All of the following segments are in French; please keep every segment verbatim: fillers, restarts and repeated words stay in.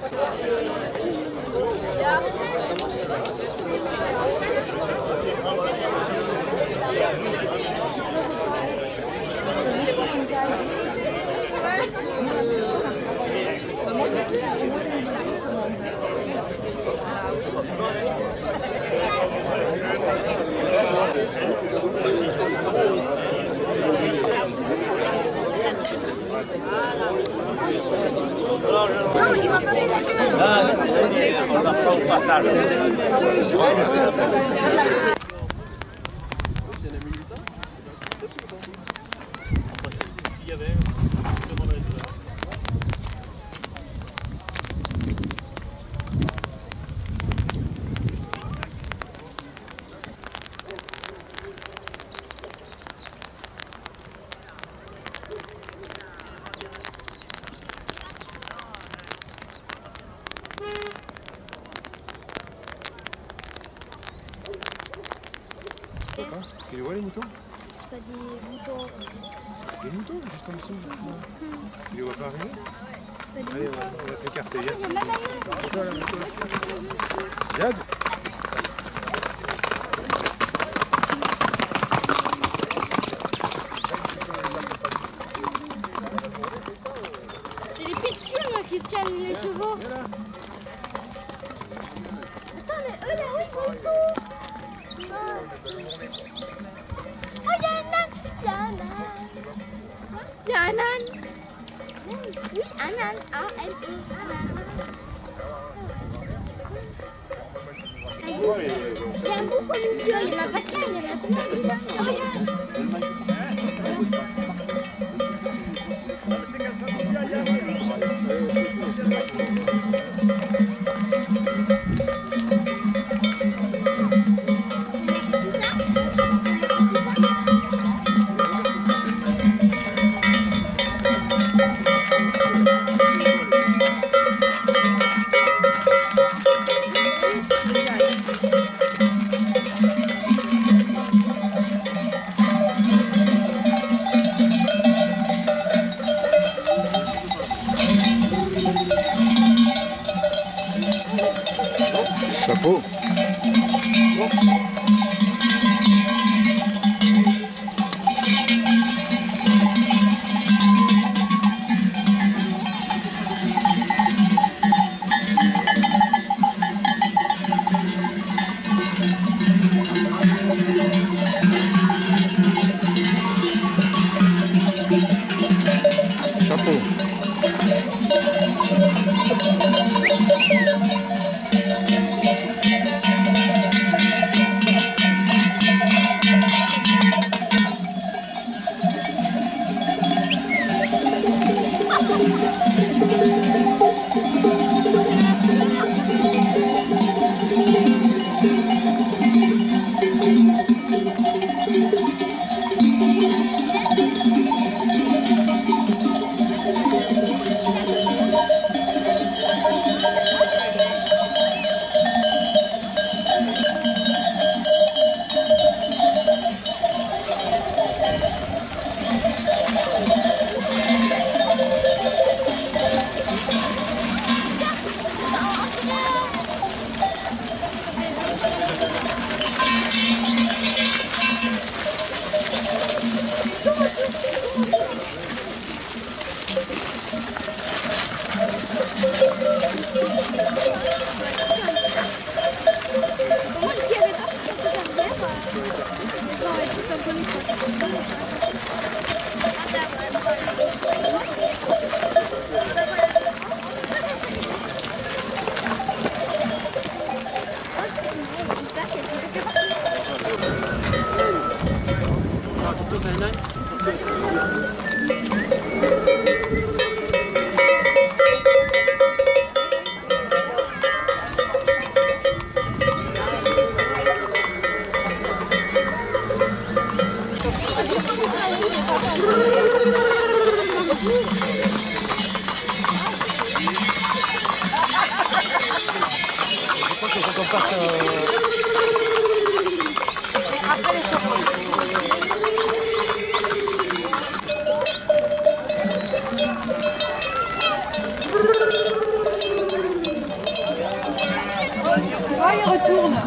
Non, tu vas pas faire la queue. Ah, on va pas au passage. Tu les vois les moutons? C'est pas des moutons. Des moutons, juste en dessous. Tu les vois pas arriver? C'est pas des Allez, on moutons. va, on va s'écarter. Il y a même un. Jade. C'est les petits là qui tiennent les chevaux. Attends, mais eux là, ils font tout. Oh, il y a un âne. Il y a un âne. Il y a un âne. Oui, un âne. A N E. Un âne. Il y a un bouc au milieu. Il n'y en a pas qu'un, il y en a plein. Oh, regarde. Chapeau. Chapeau.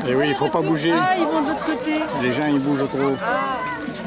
Et oui, il faut pas bouger. Ah, ils vont de l'autre côté. Les gens, ils bougent trop. Ah.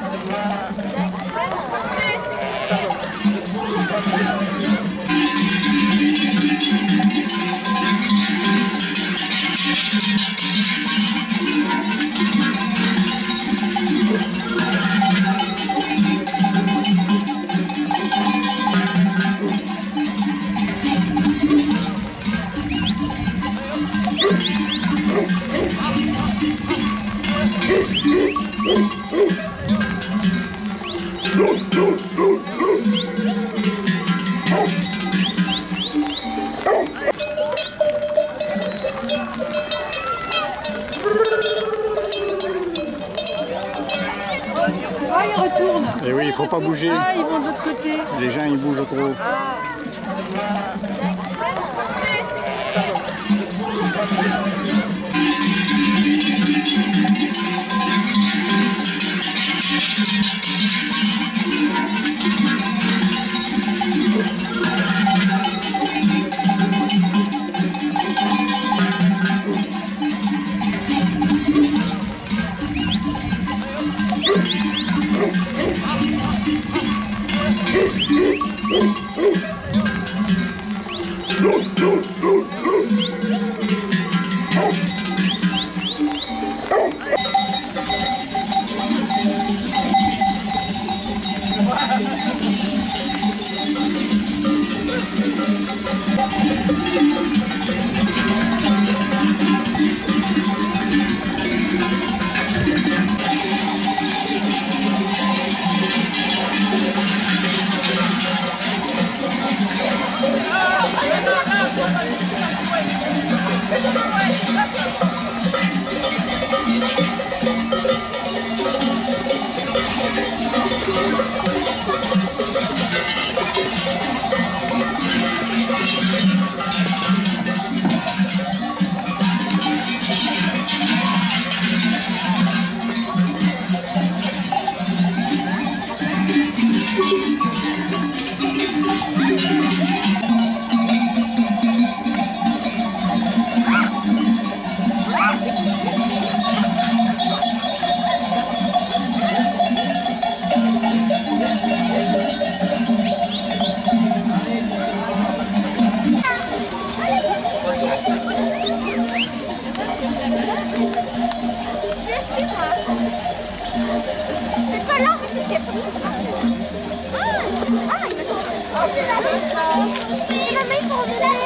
Ah, ils retournent. Et oui, il faut pas bouger. Ah, ils vont de l'autre côté. Les gens, ils bougent trop. Ah. C'est pas là, mais c'est qu'il y a tout le monde partout. Ah, ah, il va tomber. Oh, c'est la main. C'est la main pour venir.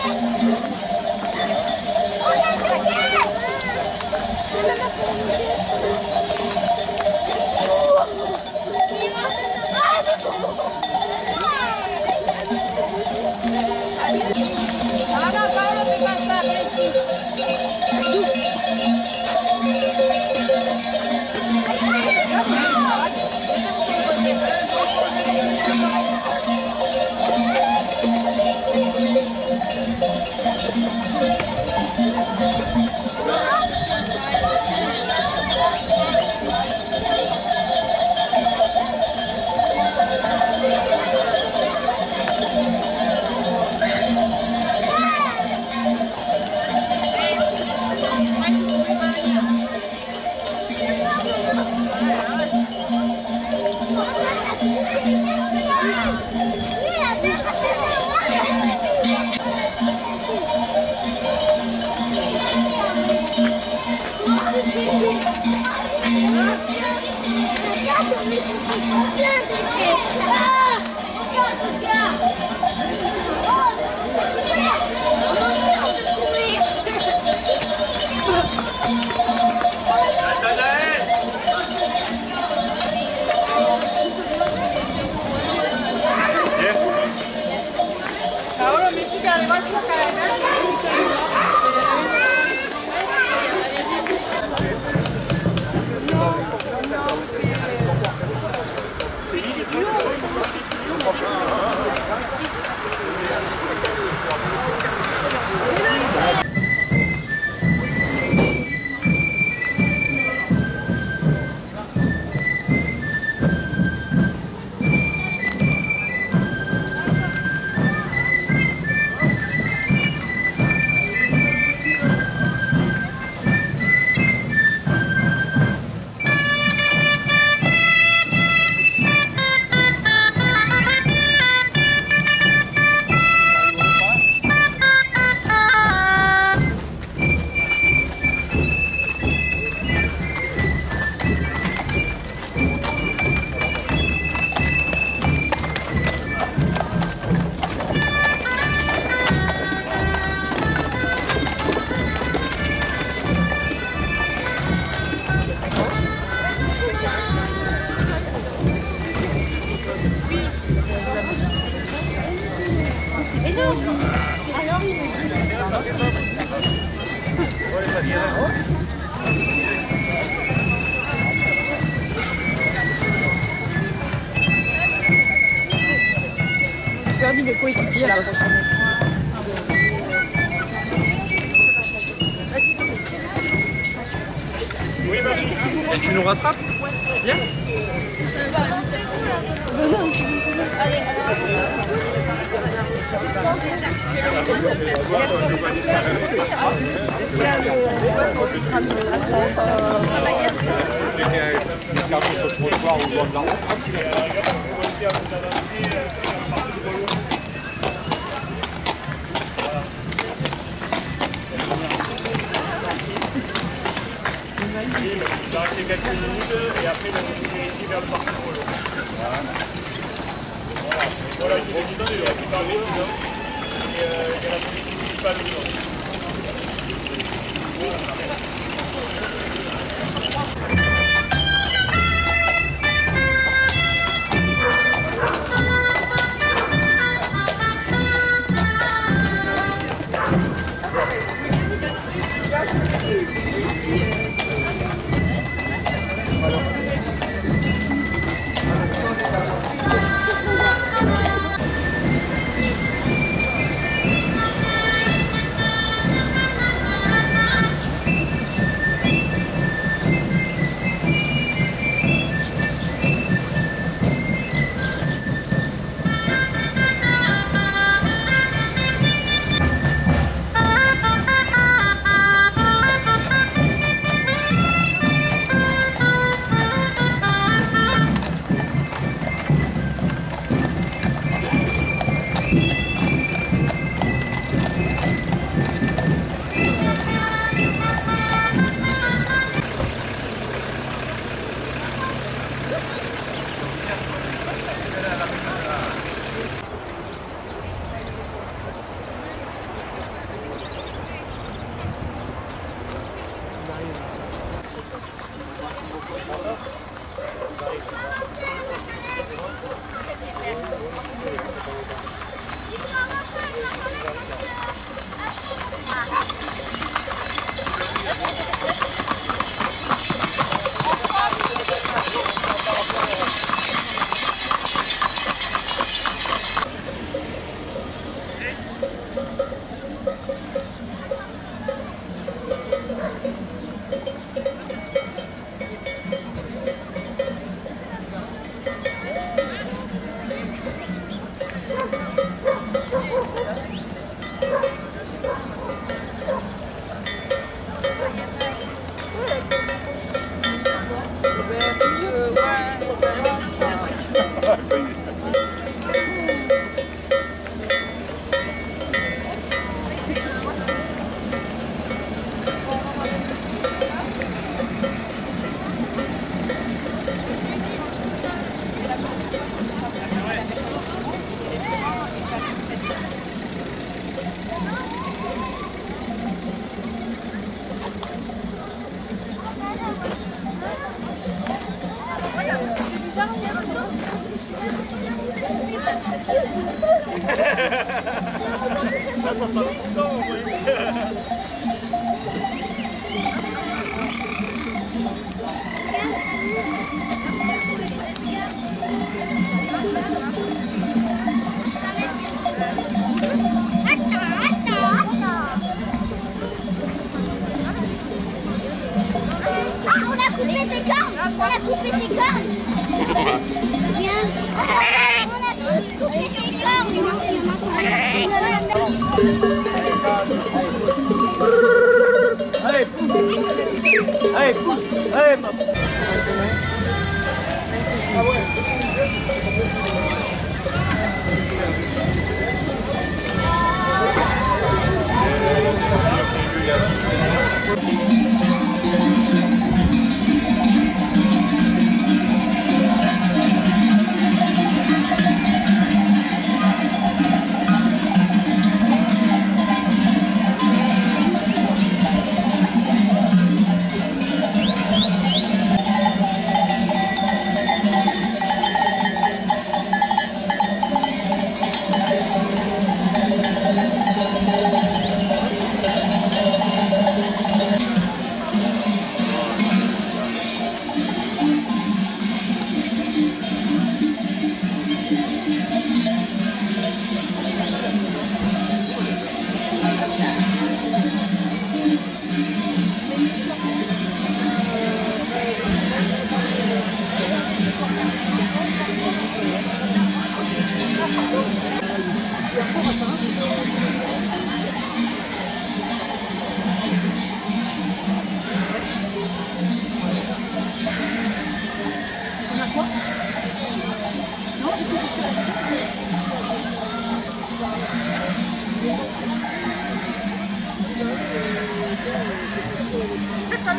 Oh, il y a une raquette. C'est la main pour venir. Ah, c'est trop beau. Ahora, Pablo, te pasa, Ricky. Ahora mi chica le va a tocar. choisi mes coéquipiers à la prochaine. Oui, Marie. Et tu nous rattrapes? Viens. Il va rester quelques minutes et après il va nous diriger vers le parc polo. Voilà. Voilà, il est dit, il a récupéré le et euh, il y a la politique municipale dedans. On a coupé ses cornes. Viens. On a coupé ses cornes. Allez, pousse. Allez, pousse. Allez, papa. Ah ouais.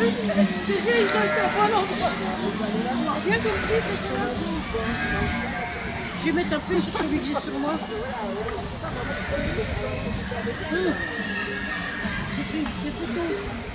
Tu sais, il doit être à bon endroit. C'est bien compris, c'est ça. Je vais mettre un peu sur celui que j'ai sur moi. Hum. J'ai pris des photos.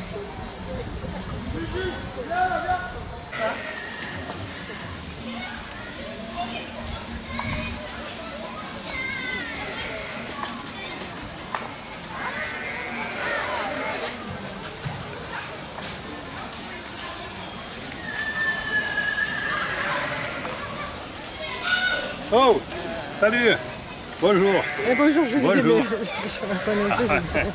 Oh, salut. Bonjour. Eh, bonjour, je Bonjour. vous aime. Je suis reconnaissée.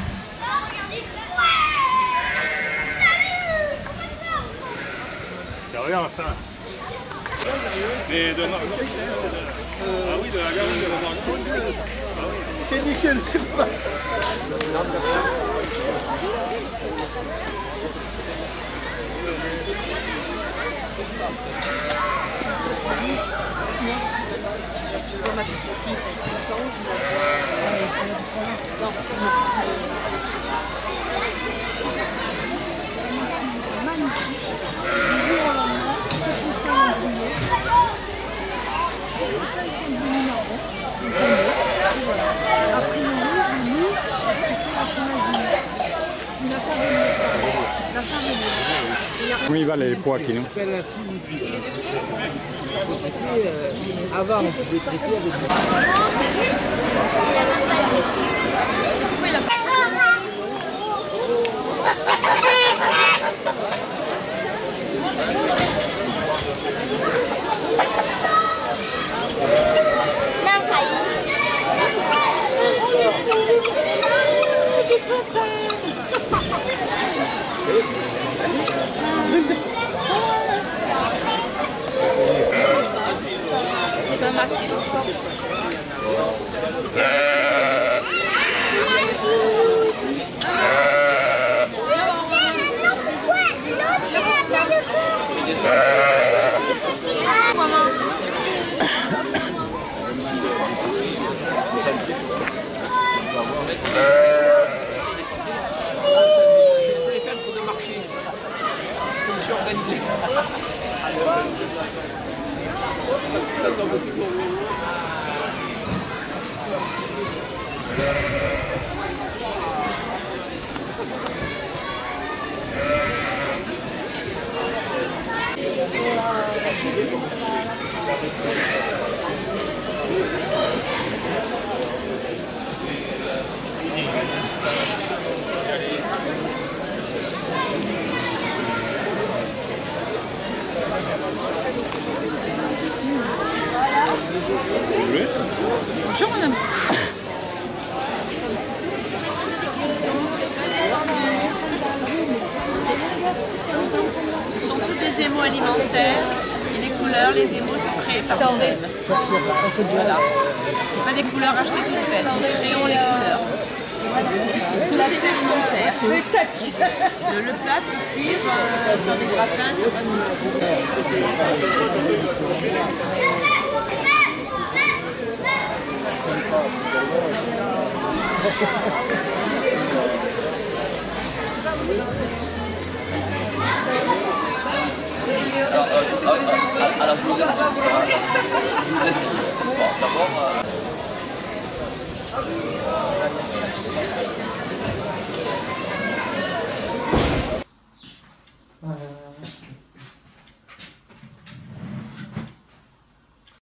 C'est rien ça. C'est de Marc. Ah oui, de la gare de Marc. Quel nickel. Ma petite fille qui a cinq ans, je la vois. Non, magnifique. Du jour au lendemain, tout est embrouillé. A priori, nous, c'est la fin. Il n'a pas venu. La fin est Comment il va les poids, Kino? Avant, on pouvait traiter avec des... C'est pas marqué. Bonjour madame. Ce sont tous des émaux alimentaires et les couleurs, les émaux sont créés par nous-mêmes. Voilà. C'est pas des couleurs achetées toutes faites, nous créons les couleurs. Tout est alimentaire. Le, le plat peut cuire euh, dans des gratins, c'est pas Alors, euh, alors, alors, je vous explique. Je vous explique. Bon,